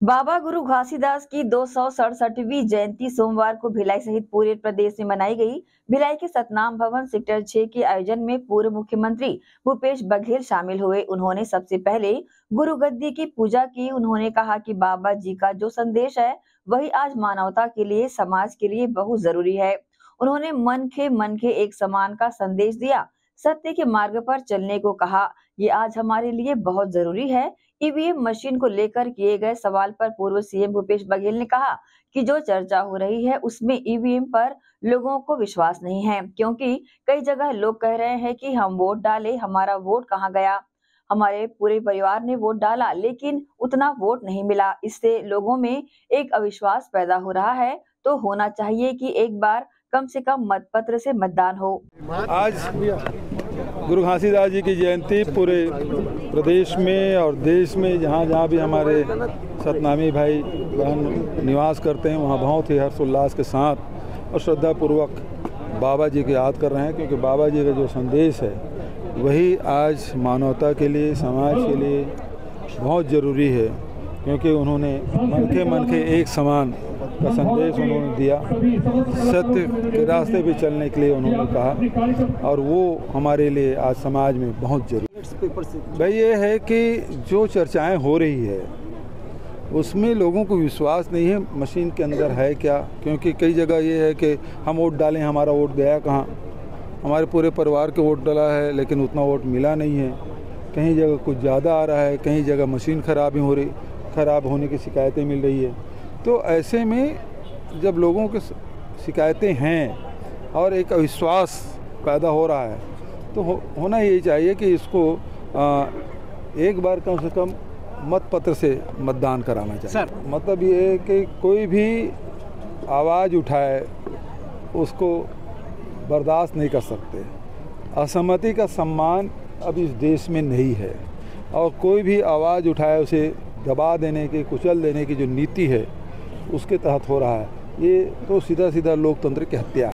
बाबा गुरु घासीदास की 267वीं जयंती सोमवार को भिलाई सहित पूरे प्रदेश में मनाई गई। भिलाई के सतनाम भवन सेक्टर 6 के आयोजन में पूर्व मुख्यमंत्री भूपेश बघेल शामिल हुए। उन्होंने सबसे पहले गुरु गद्दी की पूजा की। उन्होंने कहा कि बाबा जी का जो संदेश है वही आज मानवता के लिए, समाज के लिए बहुत जरूरी है। उन्होंने मन के एक समान का संदेश दिया, सत्य के मार्ग पर चलने को कहा। ये आज हमारे लिए बहुत जरूरी है। ईवीएम मशीन को लेकर किए गए सवाल पर पूर्व सीएम भूपेश बघेल ने कहा कि जो चर्चा हो रही है उसमें ईवीएम पर लोगों को विश्वास नहीं है, क्योंकि कई जगह लोग कह रहे हैं कि हम वोट डाले, हमारा वोट कहाँ गया। हमारे पूरे परिवार ने वोट डाला लेकिन उतना वोट नहीं मिला। इससे लोगों में एक अविश्वास पैदा हो रहा है। तो होना चाहिए कि एक बार कम से कम मतपत्र से मतदान हो। आज गुरु घासीदास जी की जयंती पूरे प्रदेश में और देश में जहाँ जहाँ भी हमारे सतनामी भाई बहन निवास करते हैं वहाँ बहुत ही हर्षोल्लास के साथ और श्रद्धापूर्वक बाबा जी को याद कर रहे हैं, क्योंकि बाबा जी का जो संदेश है वही आज मानवता के लिए, समाज के लिए बहुत ज़रूरी है। क्योंकि उन्होंने मन के एक समान का संदेश उन्होंने दिया, सत्य के रास्ते पे चलने के लिए उन्होंने कहा, और वो हमारे लिए आज समाज में बहुत जरूरी भाई ये है कि जो चर्चाएं हो रही है उसमें लोगों को विश्वास नहीं है मशीन के अंदर है क्या। क्योंकि कई जगह ये है कि हम वोट डालें, हमारा वोट गया कहाँ। हमारे पूरे परिवार के वोट डाला है लेकिन उतना वोट मिला नहीं है। कहीं जगह कुछ ज़्यादा आ रहा है, कहीं जगह मशीन ख़राब होने की शिकायतें मिल रही है। तो ऐसे में जब लोगों के शिकायतें हैं और एक अविश्वास पैदा हो रहा है तो होना यही चाहिए कि इसको एक बार कम से कम मतपत्र से मतदान कराना चाहिए। सर मतलब ये है कि कोई भी आवाज़ उठाए उसको बर्दाश्त नहीं कर सकते। असहमति का सम्मान अब इस देश में नहीं है, और कोई भी आवाज़ उठाए उसे दबा देने की, कुचल देने की जो नीति है उसके तहत हो रहा है। ये तो सीधा लोकतंत्र की हत्या है।